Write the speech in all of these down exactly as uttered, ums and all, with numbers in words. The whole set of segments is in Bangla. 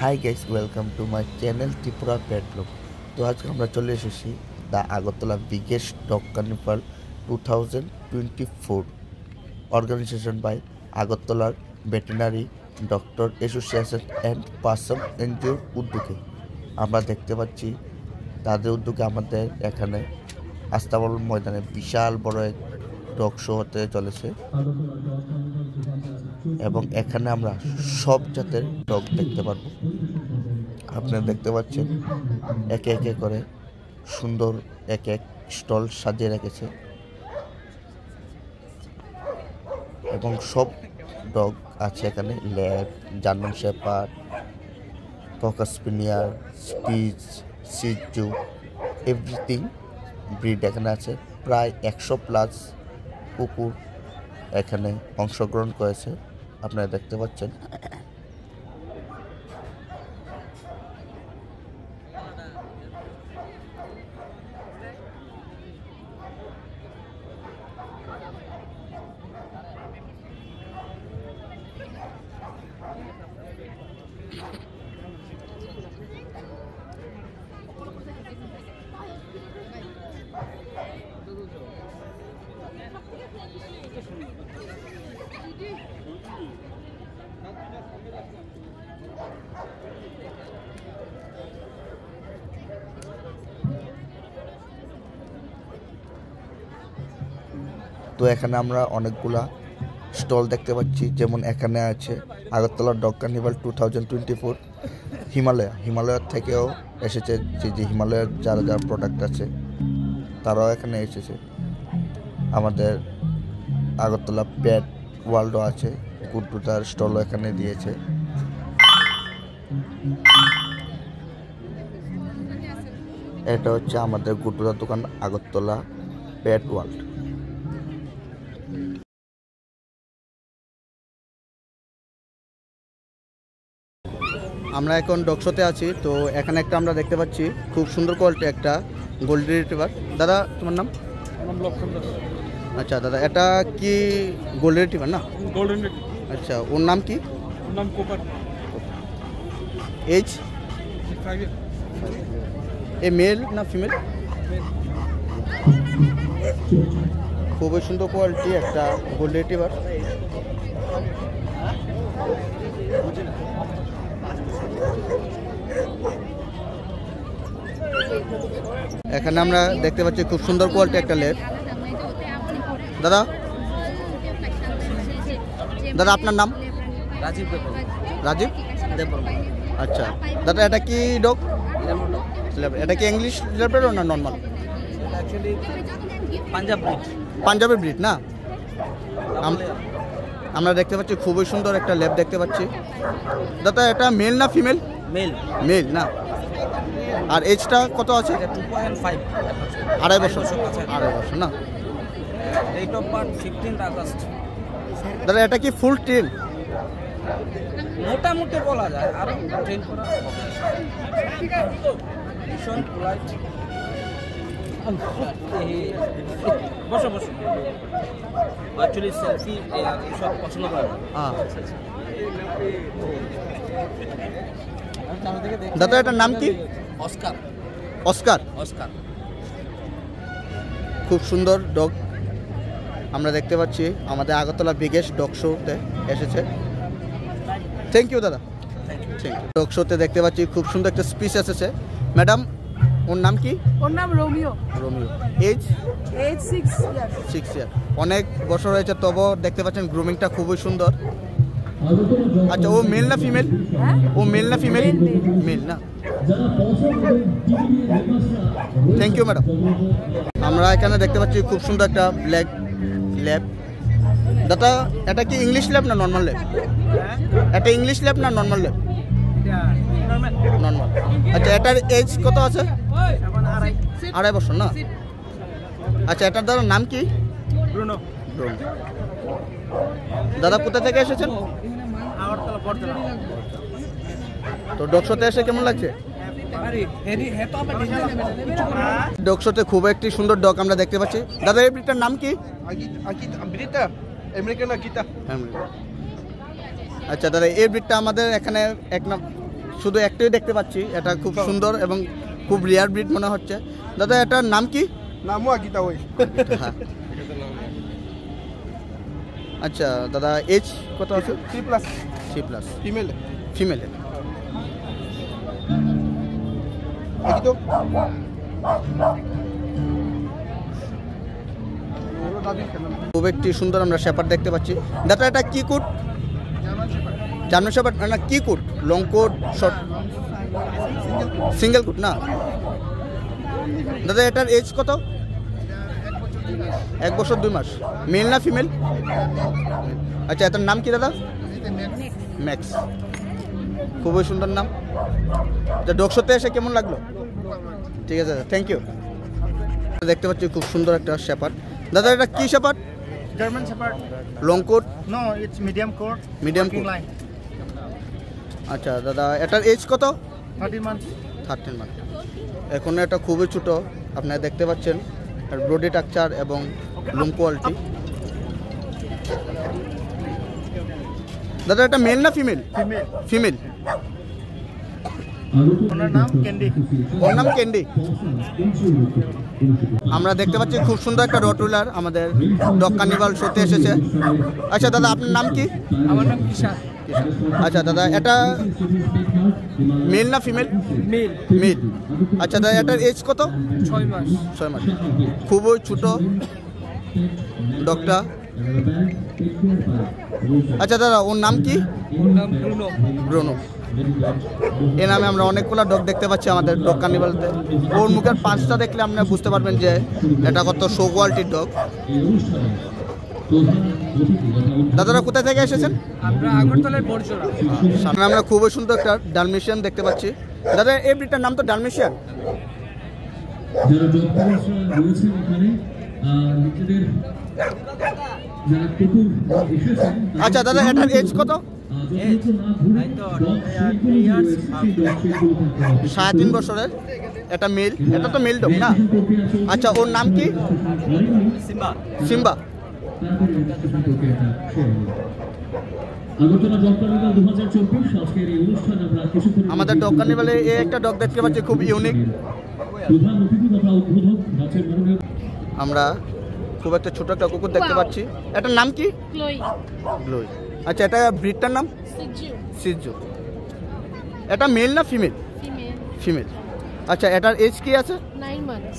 High guys, welcome to my channel Tripura pet blog. তো আজকে আমরা চলে এসেছি the Agartala biggest dog carnival two thousand twenty four organisation by আগরতলার veterinary doctor association and person এনজিওর উদ্যোগে। আমরা দেখতে পাচ্ছি তাদের উদ্যোগে আমাদের এখানে আস্তাবল ময়দানে বিশাল বড় এক ডগ শো হতে চলেছে এবং এখানে আমরা সব জাতের ডগ দেখতে পারবো। আপনারা দেখতে পাচ্ছেন একে একে করে সুন্দর এক এক স্টল সাজিয়ে রেখেছে এবং সব ডগ আছে এখানে। Lab, German shepherd, cocker spaniel, spitz, সিজু, এভরিথিং ব্রিড এখানে আছে। প্রায় একশো প্লাস কুকুর এখানে অংশগ্রহণ করেছে, আপনারা দেখতে পাচ্ছেন। তো এখানে আমরা অনেকগুলা স্টল দেখতে পাচ্ছি, যেমন এখানে আছে Agartala dog carnival two thousand twenty four Himalaya. হিমালয়ার থেকেও এসেছে, যে যে হিমালয়ার যারা যারা প্রোডাক্ট আছে তারাও এখানে এসেছে। আমাদের আগরতলা পেট ওয়ার্ল্ডও আছে, গুড্ডুদার স্টলও এখানে দিয়েছে। এটা হচ্ছে আমাদের গুড্ডুদার দোকান, আগরতলা পেট ওয়ার্ল্ড। আমরা এখন ডগ শোতে আছি। তো এখানে একটা আমরা দেখতে পাচ্ছি খুব সুন্দর কোয়ালিটি একটা গোল্ডেন রিট্রিভার। দাদা, তোমার নাম? নাম লক্ষণ দাস। আচ্ছা দাদা, এটা কি গোল্ডেন রিট্রিভার না? গোল্ডেন। আচ্ছা, ওর নাম কি? ওর নাম কোপার। এজ? এ মেল না ফিমেল? খুবই সুন্দর কোয়ালিটি একটা গোল্ডেন রিট্রিভার। এখানে আমরা দেখতে পাচ্ছি খুব সুন্দর কোয়ালিটি একটা লেপ। দাদা দাদা আপনার নাম? রাজীব দেববর্মা। রাজীব দেববর্মা। আচ্ছা দাদা, এটা কি ডগ? এটা কি ইংলিশ ল্যাব্রাডর না normal? Actually Punjab breed. Punjabi breed না? আমরা দেখতে পাচ্ছি খুবই সুন্দর একটা ল্যাব দেখতে পাচ্ছি। দাদা, এটা মেল না ফিমেল? মেল। মেল না? আর এজটা কত আছে? Two point five. আড়াই বছর। আড়াই বছর না? Date of birth fifteenth August. দাদা, এটা কি ফুল ট্রেন? মোটামুটি বলা যায়, আরো ট্রেন করা হবে। ভীষণ পোলাইট। বসো বসো। অ্যাকচুয়ালি সেলফি এইসব পছন্দ করে না। হ্যাঁ দাদা, এটার নাম কি? অস্কার। অস্কার? অস্কার। খুব সুন্দর ডগ আমরা দেখতে পাচ্ছি আমাদের আগরতলা বিগেস্ট ডগ শোতে এসেছে। থ্যাংক ইউ দাদা, থ্যাংক ইউ। ডগ শোতে দেখতে পাচ্ছি খুব সুন্দর একটা স্পিচ এসেছে। ম্যাডাম, ওর নাম কি? ওর নাম Romeo. Romeo. Age? Age six year. Six year. অনেক বছর হয়েছে, তবুও দেখতে পাচ্ছেন গ্রুমিংটা খুবই সুন্দর। আচ্ছা, ও মেল না ফিমেল? হ্যাঁ, ও মেল না ফিমেল? মেল না? Thank you madam. আমরা এখানে দেখতে পাচ্ছি খুব সুন্দর একটা ব্ল্যাক ল্যাব। দাদা, এটা কি ইংলিশ ল্যাব না নর্মাল ল্যাব? এটা ইংলিশ ল্যাব না নর্মাল ল্যাব? নর্মাল। আচ্ছা, এটার এজ কত আছে? আড়াই বছর না? আচ্ছা, এটার দাদার নাম কি? ব্রুনো। ব্রুনো। দাদা, কোথা থেকে এসেছেন? আগরতলা বর্তলা। তো ডগ শোতে এসে কেমন লাগছে? ডগ শোতে খুব একটি সুন্দর ডগ আমরা দেখতে পাচ্ছি। দাদা, এই ব্রিডটার নাম কি? ব্রিডটা আমেরিকান আকিতা। আচ্ছা দাদা, এই ব্রিডটা আমাদের এখানে এক নাম শুধু একটাই দেখতে পাচ্ছি, এটা খুব সুন্দর এবং খুব রেয়ার ব্রিড মনে হচ্ছে। দাদা এটার নাম কি? নামও আকিতা ওই। হ্যাঁ আচ্ছা দাদা এজ কত আছে? Three plus three plus female ফিমেলের। আকিতো খুব একটি সুন্দর আমরা শেপার্ড দেখতে পাচ্ছি। দাদা এটা কি কোট? জার্মান শেপার্ড না কি coat? Long coat, short, single coat না? দাদা এটার এজ কত? এক বছর দুই মাস। মেল না ফিমেল? আচ্ছা এটার নাম কি দাদা? ম্যাক্স। খুবই সুন্দর নাম। আচ্ছা ডগ শোতে এসে কেমন লাগলো? ঠিক আছে দাদা, থ্যাংক ইউ। দেখতে পাচ্ছি খুব সুন্দর একটা শেপার্ড। দাদা এটা কি shepherd? German Shepherd. Long coat? No, it's medium coat. Medium working coat. line. আচ্ছা দাদা এটার এজ কত? thirteen months. Thirteen month. এখন এটা খুবই ছোট, আপনারা দেখতে পাচ্ছেন এর বডি স্ট্রাকচার এবং লুম কোয়ালিটি। দাদা এটা মেল না ফিমেল? Female. ফিমেল। ওনার নাম ক্যান্ডি। ওর নাম ক্যান্ডি। আমরা দেখতে পাচ্ছি খুব সুন্দর একটা রটুলার আমাদের ডগ কার্নিভাল শোতে এসেছে। আচ্ছা দাদা আপনার নাম কি? আমার নাম কিশান। আচ্ছা দাদা এটা মেল না ফিমেল? মেল। মেল। আচ্ছা দাদা এটার এজ কত? ছয় মাস। ছয় মাস। খুবই ছোট ডগটা। আচ্ছা দাদা ওর নাম কি? ওর নাম ব্রুনো। ব্রুনো। এ নামে আমরা অনেকগুলো ডগ দেখতে পাচ্ছি আমাদের ডগ কার্নিভালতে। ওর মুখের পাঁচটা দেখলে আপনারা বুঝতে পারবেন যে এটা কত শো কোয়ালিটির ডগ। দাদারা কোথা থেকে এসেছেন? আমরা আগরতলার বড়জোড়া। সামনে আমরা খুবই সুন্দর একটা ডালমেশিয়ান দেখতে পাচ্ছি। দাদা এই ব্রিডটার নাম তো ডালমেশিয়ান। যারা ডক্টররা রয়েছেন এখানে নিজেদের যারা কুকুর এসেছেন। আচ্ছা দাদা এটার এজ কত? সাড়ে তিন বছরের। এটা মেল, এটা তো মেল ডগ না? আচ্ছা ওর নাম কি? সিম্বা। সিম্বা। আমাদের ডগ কার্নিভালে এই একটা ডগ দেখতে পাচ্ছি খুব ইউনিক। আমরা খুব একটা ছোট একটা কুকুর দেখতে পাচ্ছি। এটার নাম কি? Chloe. গ্লোই। আচ্ছা এটা ব্রিডটার নাম? Siju. সিজু। এটা মেল না ফিমেল? Female. ফিমেল। আচ্ছা এটার এজ কি আছে? Nine months.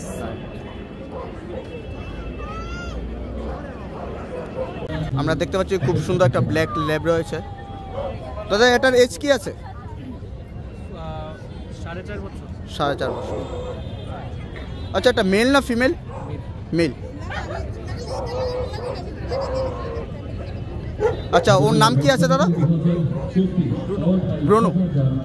আমরা দেখতে পাচ্ছি খুব সুন্দর একটা ব্ল্যাক ল্যাব রয়েছে। দাদা এটার এজ কি আছে? সাড়ে চার বছর। সাড়ে চার বছর। আচ্ছা এটা মেল না ফিমেল? মেল। আচ্ছা ওর নাম কি আছে দাদা? ব্রুনো।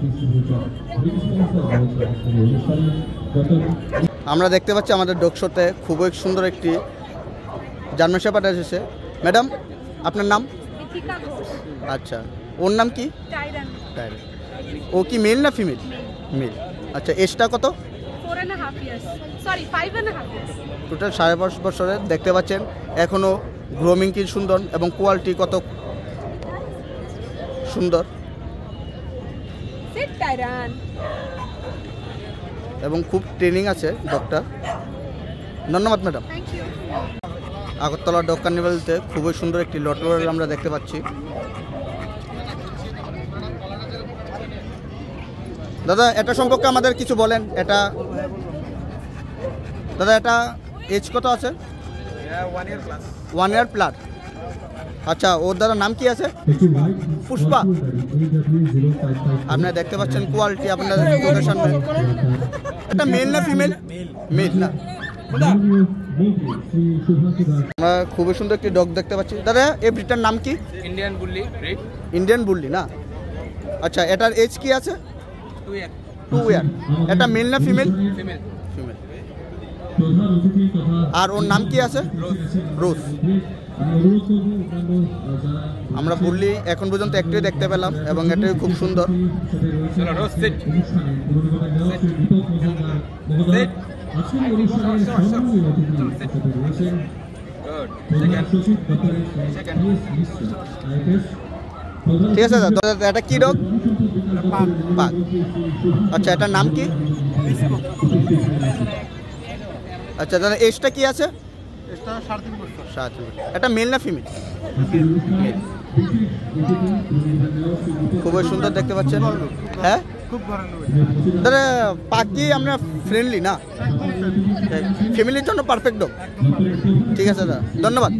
আমরা দেখতে পাচ্ছি আমাদের ডগ শোতে খুবই সুন্দর একটি জার্মান শেপার্ড এসেছে। ম্যাডাম আপনার নাম? Ritika Ghosh. আচ্ছা ওর নাম কি? Tyran. ও কি মেল না ফিমেল? মেল। আচ্ছা এজটা কত? Four and a half years. Sorry, five and a half years. Total সাড়ে পাঁচ বছরের। দেখতে পাচ্ছেন এখনও গ্রোমিং কি সুন্দর এবং কোয়ালিটি কত সুন্দর Sit, Tyran. এবং খুব ট্রেনিং আছে ডগটা। ধন্যবাদ madam. Thank you. Agartala dog কার্নিভালতে খুবই সুন্দর একটি লটওয়ার আমরা দেখতে পাচ্ছি। দাদা এটা সম্পর্কে আমাদের কিছু বলেন। এটা দাদা এটা এজ কত আছে? One year plus. One year plus. আচ্ছা ওর দাদা নাম কি আছে? পুষ্পা। আপনারা দেখতে পাচ্ছেন কোয়ালিটি আপনাদের চোখের সামনে। এটা মেল না ফিমেল? মেল না। আমরা খুবই সুন্দর একটি ডগ দেখতে পাচ্ছি। দাদা এই ব্রিডটার নাম কি? Indian bully breed. Indian bully না? আচ্ছা এটার এজ কি আছে? Two year. Two year. এটা মেল না ফিমেল? ফিমেল। ফিমেল। আর ওর নাম কি আছে? রোজ। আমরা বুল্লি এখন পর্যন্ত একটাই দেখতে পেলাম এবং এটাই খুব সুন্দর। চলো রোজ সিট। ঠিক আছে দাদা, এটা কি ডগ? পাক। আচ্ছা, এটার নাম কি? আচ্ছা দাদা, এজটা কি আছে? সাড়ে তিন বছর। এটা মেল না ফিমেল? খুবই সুন্দর দেখতে পাচ্ছেন। হ্যাঁ দাদা, পাক কি আমরা ফ্রেন্ডলি না? ফ্যামিলির জন্য পারফেক্ট ডগ। ঠিক আছে দাদা, ধন্যবাদ।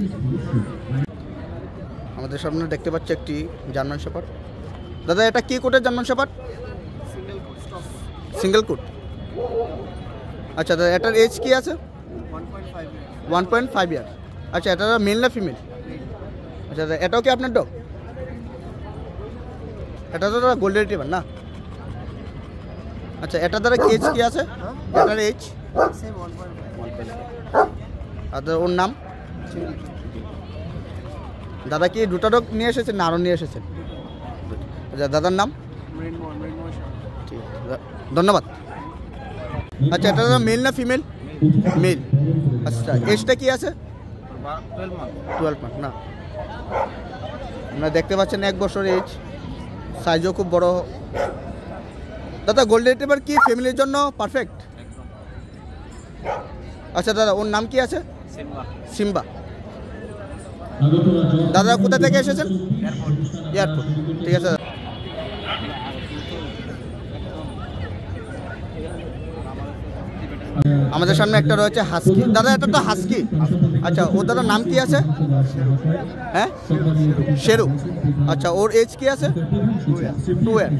আমাদের সামনে দেখতে পাচ্ছি একটি জার্মান শেপার্ড। দাদা, এটা কি কোটের জার্মান শেপার্ড? Single coat. আচ্ছা দাদা, এটার এজ কি আছে? One point five year. আচ্ছা, এটা মেল না ফিমেল? আচ্ছা দাদা, এটাও কি আপনার ডগ? এটা তো দাদা গোল্ডেন রিট্রিভার না? আচ্ছা, এটা দ্বারা এজ কি আছে? এটার এজ? আর ওর নাম? দাদা কি দুটা ডগ নিয়ে এসেছেন না আরও নিয়ে এসেছেন? আচ্ছা, দাদার নাম? ঠিক আছে, ধন্যবাদ। আচ্ছা, এটা দাদা মেল না ফিমেল? মেল। আচ্ছা, এজটা কি আছে? টুয়েলভ মান্থ না? আপনারা দেখতে পাচ্ছেন এক বছর এজ, সাইজও খুব বড়। দাদা, গোল্ডেন রিট্রিভার কি ফ্যামিলির জন্য পারফেক্ট? আচ্ছা দাদা, ওর নাম কি আছে? সিম্বা। দাদা কোথা থেকে এসেছেন? এয়ারপোর্ট। ঠিক আছে। আমাদের সামনে একটা রয়েছে হাস্কি। দাদা, এটা তো হাস্কি। আচ্ছা, ওর দাদার নাম কি আছে? হ্যাঁ, শেরু। আচ্ছা, ওর এজ কি আছে? Two year.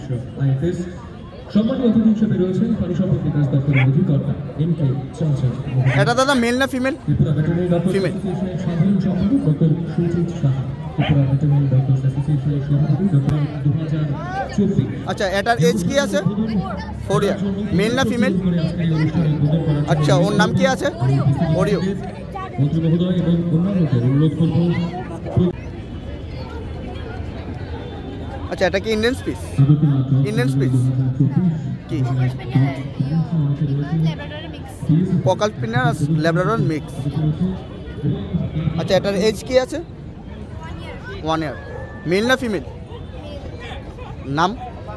এটা দাদা মেল না ফিমেল? ফিমেল। আচ্ছা, এটার এজ কি আছে? Four year. মেল না ফিমেল? আচ্ছা, ওর নাম কি আছে? ওরিও। আচ্ছা, এটা কি ইন্ডিয়ান স্পিস? ইন্ডিয়ান স্পিস কি? পকাল পিনার ল্যাব্রাডর মিক্স। আচ্ছা, এটার এজ কি আছে? One year. মেল না ফিমেল? নাম?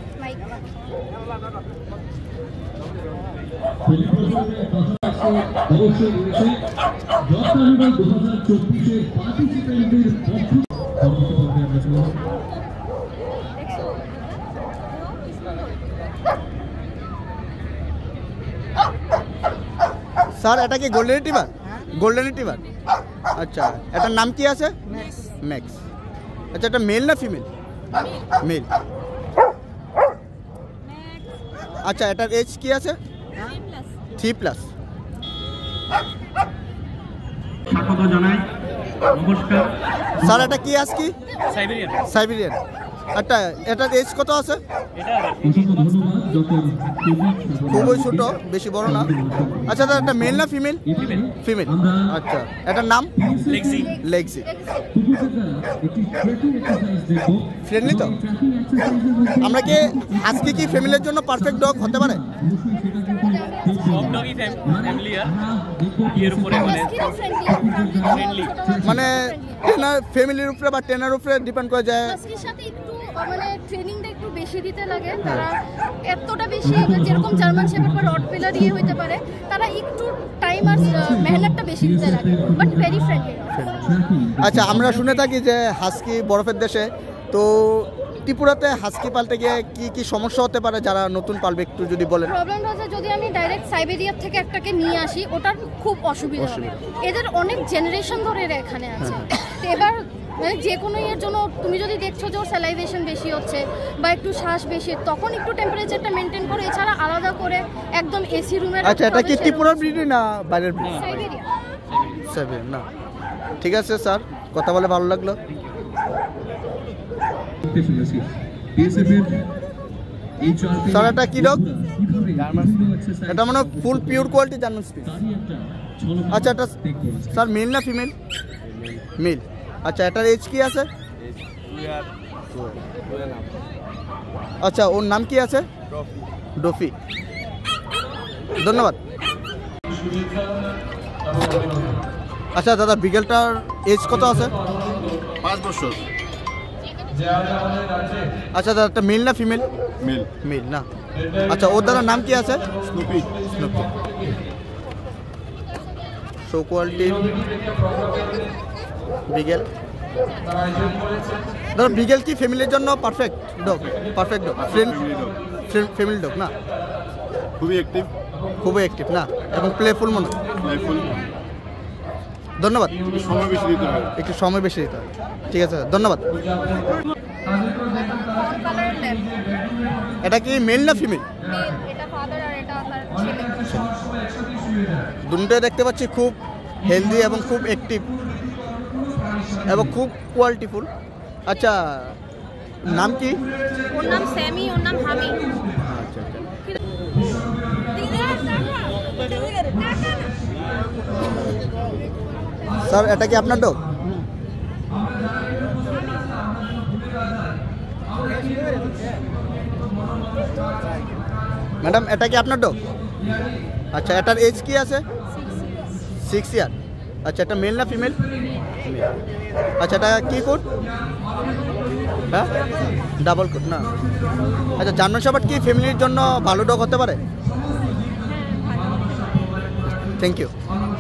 স্যার, এটা কি গোল্ডেন রিট্রিভার? Golden retriever. আচ্ছা, এটার নাম কি আছে? ম্যাক্স। আচ্ছা, এটা মেল না ফিমেল? মেল। আচ্ছা, এটার এজ কি আছে? Three plus. স্যার, এটা কি আজকে? সাইবেরিয়ান। সাইবেরিয়ান। আচ্ছা, এটার এজ কত আছে? খুবই ছোট, বেশি বড় না। আচ্ছা দাদা, এটা মেল না ফিমেল? ফিমেল। আচ্ছা, এটার নাম? লেক্সি। লেক্সি। ফ্রেন্ডলি তো? আমরা কি আজকে কি ফ্যামিলির জন্য পারফেক্ট ডগ হতে পারে? সব ডগই ফ্যামিলি আর এর উপরে মানে ফ্রেন্ডলি, মানে ট্রেনার ফ্যামিলির উপরে বা ট্রেনার উপরে ডিপেন্ড করে যায়। আজকের সাথে একটু মানে ট্রেনিংটা একটু বেশি দিতে লাগে। তারা এতটা বেশি, যেরকম জার্মান শেপার্ড বা রটওয়েলার ইয়ে হইতে পারে, তারা একটু টাইম আর মেহনতটা বেশি দিতে লাগে, বাট ভেরি ফ্রেন্ডলি। আচ্ছা, আমরা শুনে থাকি যে হাস্কি বরফের দেশে, তো ত্রিপুরাতে হাস্কি পালতে গিয়ে কি কি সমস্যা হতে পারে যারা নতুন পালবে একটু যদি বলেন? প্রবলেমটা হচ্ছে, যদি আমি ডাইরেক্ট সাইবেরিয়া থেকে একটাকে নিয়ে আসি, ওটার খুব অসুবিধা হবে। এদের অনেক জেনারেশন ধরে এরা এখানে আছে। তো এবার মানে যে কোনো ইয়ের জন্য তুমি যদি দেখছো যে ওর স্যালাইভেশন বেশি হচ্ছে বা একটু শ্বাস বেশি, তখন একটু টেম্পারেচারটা মেনটেন করে, এছাড়া আলাদা করে একদম এসি রুমে। আচ্ছা, এটা কি ত্রিপুরার ব্রিড না বাইরের ব্রিড? সাইবেরিয়া। সাইবেরিয়া না? ঠিক আছে স্যার, কথা বলে ভালো লাগলো। স্যার, এটা কি ডগ? এটা মানে full pure quality German spitz. আচ্ছা, এটা স্যার মেল না ফিমেল? মেল। আচ্ছা, এটার এজ কি আছে? আচ্ছা, ওর নাম কি আছে? ডফি। ধন্যবাদ। আচ্ছা দাদা, বিগেলটার এজ কত আছে? পাঁচ বছর। আচ্ছা দাদা, একটা মেল না ফিমেল? মেল। মেল না। আচ্ছা, ওর দাদার নাম কি আছে? Snoopy. Snoopy. Show quality beagle. দাদা বিগেল কি ফ্যামিলির জন্য perfect dog? Perfect dog, friend family dog না? খুবই অ্যাক্টিভ। খুবই অ্যাক্টিভ না, এবং প্লেফুল মনে হয়। প্লেফুল। ধন্যবাদ। সময় বেশি দিতে হবে। একটু সময় বেশি দিতে হবে। ঠিক আছে, ধন্যবাদ। এটা কি মেল না ফিমেল? দুটোই দেখতে পাচ্ছি খুব হেলদি এবং খুব অ্যাক্টিভ এবং খুব কোয়ালিটিফুল। আচ্ছা, নাম কি? ওর নাম স্যামি, ওর নাম হামি। আচ্ছা আচ্ছা। স্যার, এটা কি আপনার ডগ? ম্যাডাম, এটা কি আপনার ডগ? আচ্ছা, এটার এজ কি আছে? Six year. আচ্ছা, এটা মেল না ফিমেল? আচ্ছা, এটা কি কোড? হ্যাঁ, ডাবল কোড না? আচ্ছা, জার্মান শেপার্ড কি ফ্যামিলির জন্য ভালো ডগ হতে পারে? Thank you.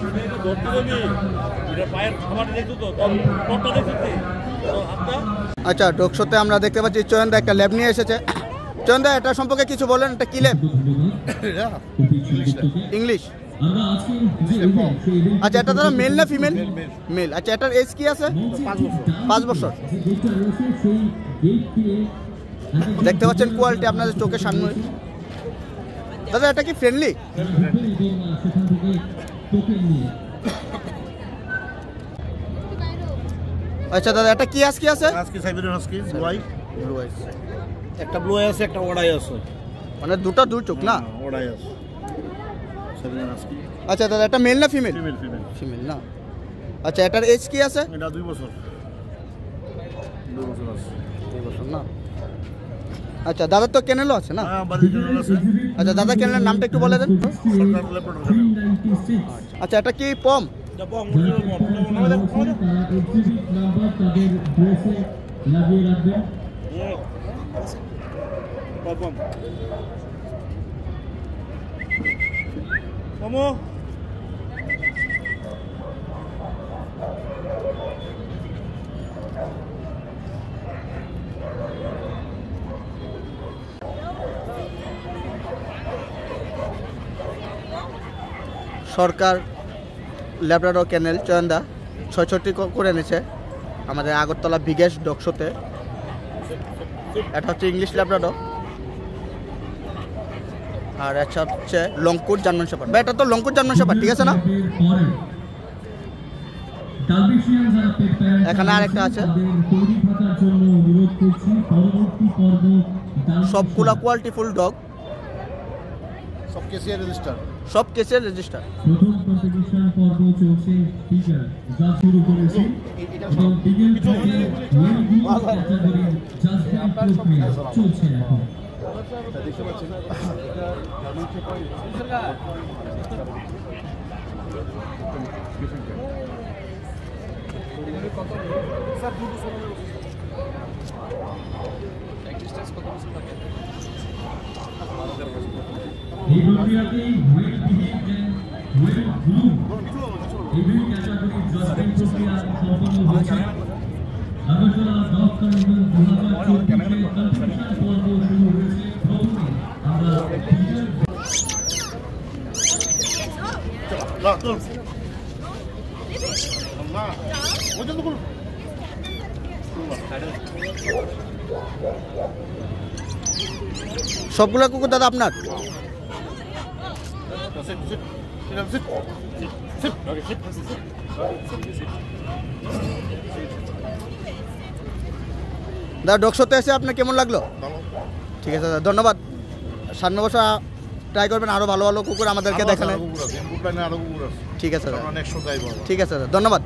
আচ্ছা, ডগ শোতে আমরা দেখতে পাচ্ছি চয়নদা একটা ল্যাব নিয়ে এসেছে। চয়নদা, এটা সম্পর্কে কিছু বলেন, এটা কি ল্যাব? ইংলিশ। আচ্ছা, এটা দাদা মেল না ফিমেল? মেল। আচ্ছা, এটার এজ কি আছে? পাঁচ বছর। দেখতে পাচ্ছেন কোয়ালিটি আপনাদের চোখের সামনে। দাদা, এটা কি ফ্রেন্ডলি? আচ্ছা দাদা, এটা কি আজ কি আছে? আজকে Siberian husky blue eye. Blue eyes. একটা ব্লু আই আছে, একটা ওড়াই আছে। মানে দুটো দুই চোখ না? ওড়াই আছে সাইবেরিয়ান হাস্কি। আচ্ছা দাদা, এটা মেল না ফিমেল? ফিমেল। ফিমেল। ফিমেল না। আচ্ছা, এটার এজ কি আছে? এটা দুই বছর। দুই বছর আছে। দুই বছর না। আচ্ছা, দাদার তো কেনেলও আছে না? হ্যাঁ, বাড়ির জন্য আছে। আচ্ছা, দাদা কেনেলের নামটা একটু বলে দেন। সরকার ল্যাপটপ আছে। আচ্ছা, এটা কি পম? জাপান মুরগির মত। আমাদের আমাদের এক্সিবিট নাম্বার তাদের ড্রেসে লাগিয়ে রাখবেন। পম। মামু সরকার ল্যাব্রাডর ক্যানেল চয়নদা ছয়ষট্টি করে এনেছে আমাদের আগরতলা বিগেস্ট ডগ শোতে। এটা হচ্ছে ইংলিশ ল্যাব্রাডর, আর এটা হচ্ছে লংকুট জার্মান শেপার্ড। বা এটা তো লংকুট জার্মান শেপার্ড, ঠিক আছে না? এখানে আরেকটা আছে। সবগুলা কোয়ালিটিফুল ডগ, সব কেসিআর রেজিস্টার। সব কেসে রেজিস্টার। প্রথম কম্পিটিশন পর্ব চলছে, টিচার যা শুরু করেছে এবং বিগেল থেকে ওয়েল গুড ক্যাটাগরি জাজমেন্ট প্রক্রিয়া চলছে এখন। এই প্রক্রিয়াতে well behave and well groom এই দুই ক্যাটাগরির জাজমেন্ট প্রক্রিয়া সম্পন্ন হয়েছে। আগরতলা ডগ কার্নিভাল দু হাজার চব্বিশে কম্পিটিশন পর্ব শুরু হয়েছে। প্রথমে আমরা টিচার সবগুলা কুকুর দাদা আপনার? দাদা, ডগ শোতে এসে আপনার কেমন লাগলো? ঠিক আছে দাদা, ধন্যবাদ। সামনে বছর ট্রাই করবেন আরো ভালো ভালো কুকুর আমাদেরকে দেখানো। ঠিক আছে দাদা, ঠিক আছে দাদা, ধন্যবাদ।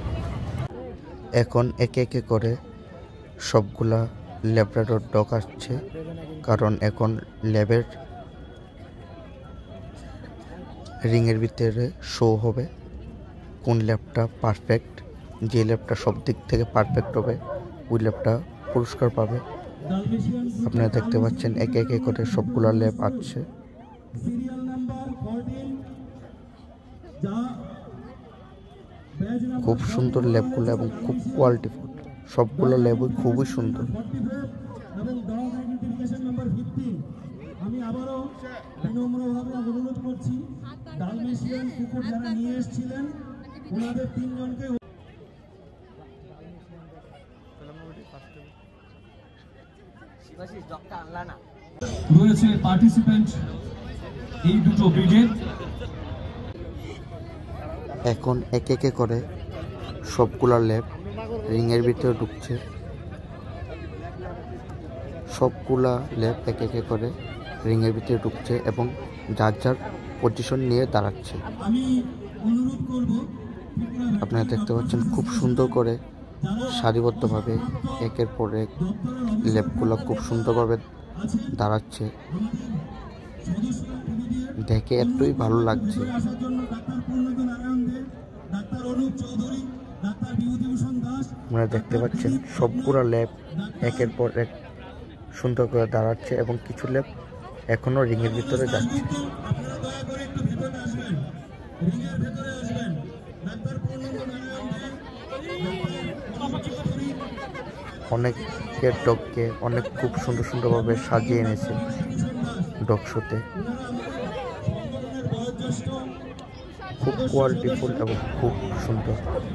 এখন একে একে করে সবগুলা ল্যাব্রাডর ডগ আসছে, কারণ এখন ল্যাবের রিংয়ের ভিতরে শো হবে কোন ল্যাবটা পারফেক্ট। যে ল্যাবটা সব দিক থেকে পারফেক্ট হবে ওই ল্যাবটা পুরস্কার পাবে। আপনারা দেখতে পাচ্ছেন একে একে করে সবগুলো ল্যাব আছে। খুব সুন্দর ল্যাবগুলো এবং খুব কোয়ালিটিফুল, সবগুলো ল্যাবই খুবই সুন্দর। আমি আবারও বিনম্রভাবে অনুরোধ করছি ডালমেশিয়ান কুকুর যারা নিয়ে এসেছিলেন ওনাদের তিনজনকে রয়েছে পার্টিসিপেন্ট এই দুটো ব্রিগেড। এখন একে একে করে সবগুলো ল্যাব রিংয়ের ভিতরে ঢুকছে। সবগুলা ল্যাব একে একে করে রিংয়ের ভিতরে ঢুকছে এবং যার যার পজিশন নিয়ে দাঁড়াচ্ছে। আমি অনুরোধ করব আপনারা দেখতে পাচ্ছেন খুব সুন্দর করে সারিবদ্ধভাবে একের পর এক ল্যাবগুলো খুব সুন্দরভাবে দাঁড়াচ্ছে। দেখে এতই ভালো লাগছে। আপনারা দেখতে পাচ্ছেন সবগুলো ল্যাব একের পর এক সুন্দর করে দাঁড়াচ্ছে এবং কিছু ল্যাব এখনো রিংয়ের ভিতরে যাচ্ছে। অনেকের ডগকে অনেক খুব সুন্দর সুন্দরভাবে সাজিয়ে এনেছে ডগ শোতে। খুব কোয়ালিটিফুল এবং খুব সুন্দর।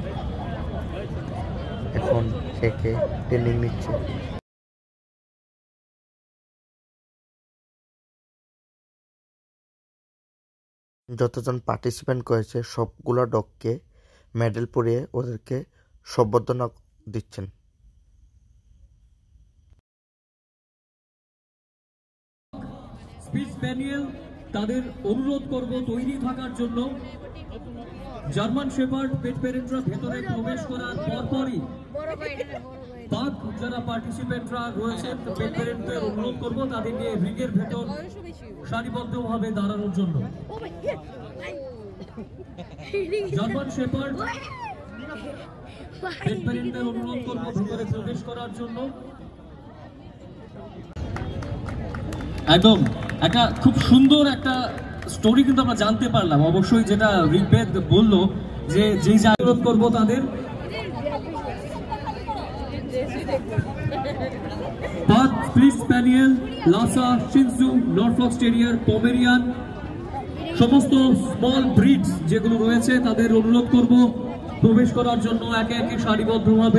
এখন একে ট্রেনিং নিচ্ছে। যতজন পার্টিসিপেন্ট করেছে সবগুলো ডগকে মেডেল পরিয়ে ওদেরকে সম্বর্ধনা দিচ্ছেন। স্পিচ প্যানেল তাদের অনুরোধ করব তৈরি থাকার জন্য। জার্মান শেপার্ড পেট প্যারেন্টরা ভেতরে প্রবেশ করার পরপরই বাদ যারা পার্টিসিপেন্টরা রয়েছে পেট প্যারেন্টদের অনুরোধ করব তাদের নিয়ে রিংয়ের ভেতর সারিবদ্ধভাবে দাঁড়ানোর জন্য। জার্মান শেপার্ড পেট প্যারেন্টদের অনুরোধ করব ভেতরে প্রবেশ করার জন্য। একদম একটা খুব সুন্দর একটা স্টোরি কিন্তু আমরা জানতে পারলাম। অবশ্যই যেটা ঋগ্বেদ বললো যে যেই যা অনুরোধ করবো তাদের পাথ স্প্লিট spaniel, Lhasa, shih tzu, Norfolk terrier, Pomeranian সমস্ত স্মল ব্রিডস যেগুলো রয়েছে তাদের অনুরোধ করব প্রবেশ করার জন্য একে একে সারিবদ্ধভাবে।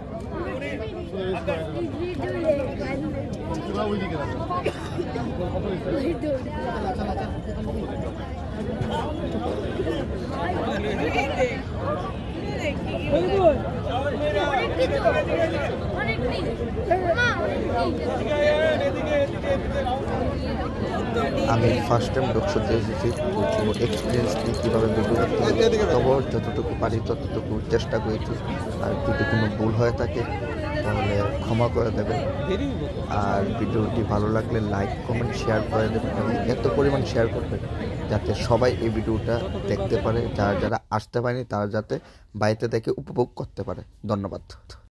আমি ফার্স্ট টাইম ডগ শোতে এসেছি, এক্সপিরিয়েন্স নিয়ে কীভাবে ভিডিও করতে হবে তবে যতটুকু পারি ততটুকু চেষ্টা করেছি। আর যদি কোনো ভুল হয়ে থাকে তাহলে ক্ষমা করে দেবেন। আর ভিডিওটি ভালো লাগলে লাইক কমেন্ট শেয়ার করে দেবেন এবং এত পরিমাণ শেয়ার করবেন যাতে সবাই এই ভিডিওটা দেখতে পারে। যারা যারা আসতে পারেনি তারা যাতে বাড়িতে দেখে উপভোগ করতে পারে। ধন্যবাদ।